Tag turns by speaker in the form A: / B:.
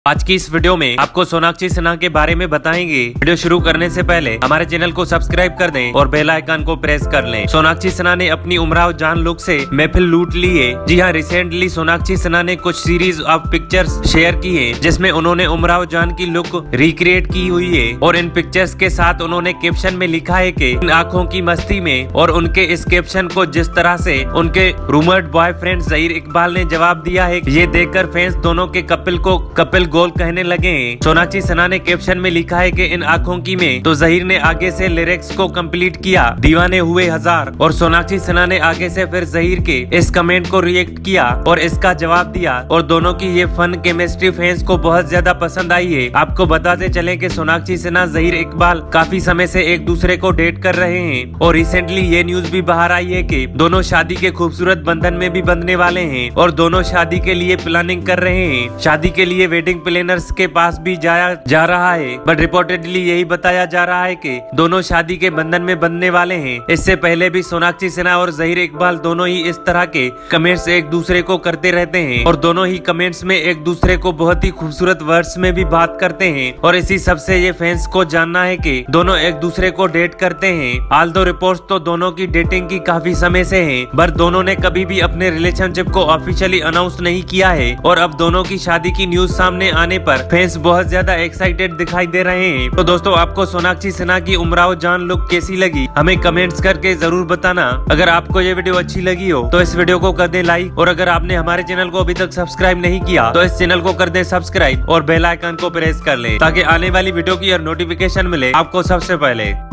A: आज की इस वीडियो में आपको सोनाक्षी सिन्हा के बारे में बताएंगे। वीडियो शुरू करने से पहले हमारे चैनल को सब्सक्राइब कर दें और बेल आइकन को प्रेस कर लें। सोनाक्षी सिन्हा ने अपनी उमराव जान लुक से महफिल लूट ली है। जी हां, रिसेंटली सोनाक्षी सिन्हा ने कुछ सीरीज ऑफ पिक्चर्स शेयर की है जिसमें उन्होंने उमराव जान की लुक रिक्रिएट की हुई है और इन पिक्चर्स के साथ उन्होंने कैप्शन में लिखा है कि इन आंखों की मस्ती में। और उनके इस कैप्शन को जिस तरह से उनके रूमर्ड बॉयफ्रेंड ज़हीर इकबाल ने जवाब दिया है, ये देखकर फैंस दोनों के कपिल गोल कहने लगे हैं। सोनाक्षी सिन्हा ने कैप्शन में लिखा है कि इन आंखों की में तो ज़हीर ने आगे से लिरिक्स को कंप्लीट किया, दीवाने हुए हजार। और सोनाक्षी सिन्हा ने आगे से फिर ज़हीर के इस कमेंट को रिएक्ट किया और इसका जवाब दिया और दोनों की ये फन केमिस्ट्री फैंस को बहुत ज्यादा पसंद आई है। आपको बताते चले कि सोनाक्षी सिन्हा ज़हीर इकबाल काफी समय से एक दूसरे को डेट कर रहे हैं और रिसेंटली ये न्यूज भी बाहर आई है कि दोनों शादी के खूबसूरत बंधन में भी बंधने वाले हैं और दोनों शादी के लिए प्लानिंग कर रहे हैं। शादी के लिए वेडिंग प्लानर्स के पास भी जाया जा रहा है, बट रिपोर्टेडली यही बताया जा रहा है कि दोनों शादी के बंधन में बंधने वाले हैं। इससे पहले भी सोनाक्षी सिन्हा और ज़हीर इकबाल दोनों ही इस तरह के कमेंट्स एक दूसरे को करते रहते हैं और दोनों ही कमेंट्स में एक दूसरे को बहुत ही खूबसूरत वर्ड्स में भी बात करते हैं। और इसी सबसे ये फैंस को जानना है कि दोनों एक दूसरे को डेट करते हैं। आल्दो रिपोर्ट्स तो दोनों की डेटिंग की काफी समय से है, पर दोनों ने कभी भी अपने रिलेशनशिप को ऑफिशियली अनाउंस नहीं किया है। और अब दोनों की शादी की न्यूज सामने आने पर फैंस बहुत ज्यादा एक्साइटेड दिखाई दे रहे हैं। तो दोस्तों, आपको सोनाक्षी सिन्हा की उमराव जान लुक कैसी लगी हमें कमेंट्स करके जरूर बताना। अगर आपको ये वीडियो अच्छी लगी हो तो इस वीडियो को कर दें लाइक और अगर आपने हमारे चैनल को अभी तक सब्सक्राइब नहीं किया तो इस चैनल को कर दें सब्सक्राइब और बेल आइकन को प्रेस कर लें ताकि आने वाली वीडियो की नोटिफिकेशन मिले आपको सबसे पहले।